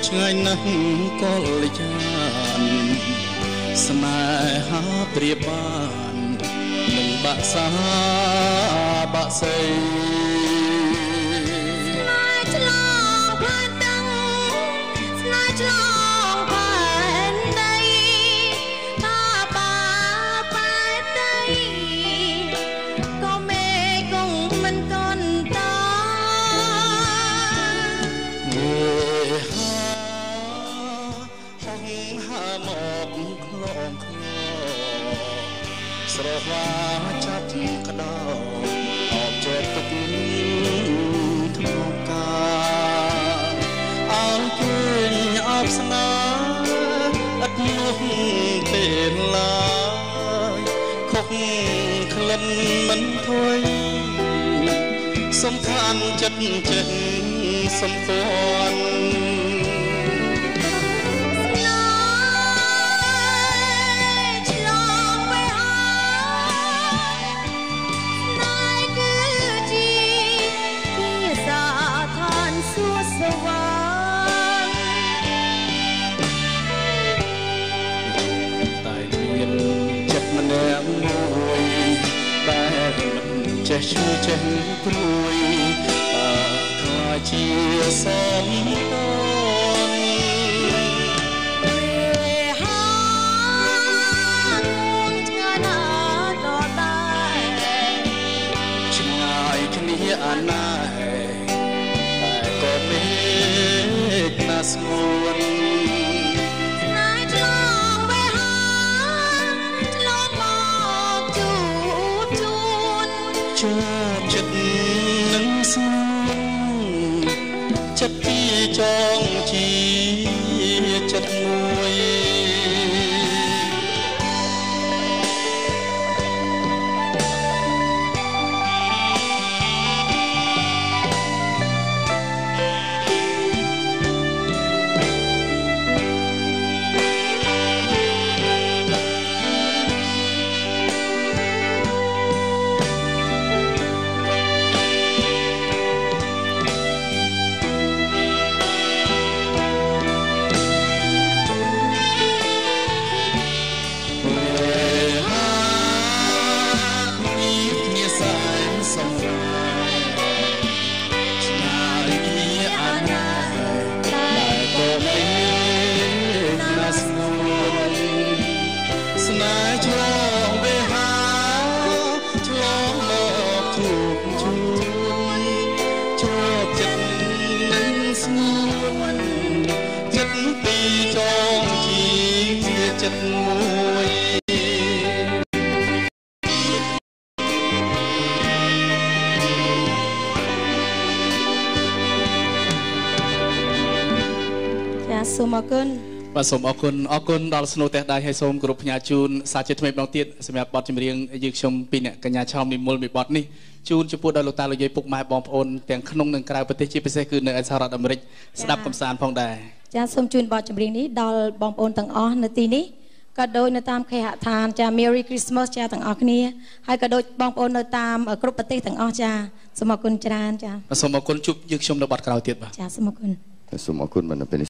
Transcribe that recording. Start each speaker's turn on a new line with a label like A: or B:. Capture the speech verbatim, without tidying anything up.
A: ឆ្ងាយណាស់កលយានស្នេហាព្រាបាននឹងបាក់សាបាក់សៃស្នេហ៍ឆ្លងផែនដឹងស្នេហ៍ឆ្លងផែនដីថាបាបែកដីក៏មេគង់មិនកន្តើស្រវាចាប់ក្តោអបជាប់ទឹកថ្មកាអើគេអបស្នាអត់នោះពេលឡើយខុសក្លិនមិនធុយសំខាន់ចិត្តចិត្តសំគាន់ចេះឈឺចេះព្រួយបើខ្លាចជាសំតនពេលហាងឆ្ងាយណាស់ដល់ដែរឆ្ងាយគ្នាអាណែតែក៏មិនណាស្ងួនជាប់ចិត្តនឹងស្ងួនចិត្តពីចងជាចិត្តមួយចិត្តមួយចាសូមអរគុណបាទសូមអរគុណអរគុណដល់ស្នូទះដៃហើយសូមគោរពផ្ញើជូនសាជាថ្មីម្ដងទៀតសម្រាប់បទចម្រៀងយើងខ្ញុំពីអ្នកកញ្ញាឆោមនិមលមួយបទនេះជូនចំពោះដល់លោកតាលោកយាយពុកម៉ែបងប្អូនទាំងក្នុងនិងក្រៅប្រទេសជាពិសេសគឺនៅឯសហរដ្ឋអាមេរិកស្ដាប់កំសាន្តផងដែរចាសូមជូនបទចម្រៀងនេះដល់បងប្អូនទាំងអស់នៅទីនេះក៏ដូចនៅតាមគេហដ្ឋានចា Merry Christmas ចាទាំងអស់គ្នាហើយក៏ដូចបងប្អូននៅតាមគ្រប់ប្រទេសទាំងអស់ចាសូមអរគុណច្រើនចាសូមអរគុណជួបយើងខ្ញុំនៅបទក្រោយទៀតបាទចាសូមអរគុណសូមអរគុណបណ្ឌិត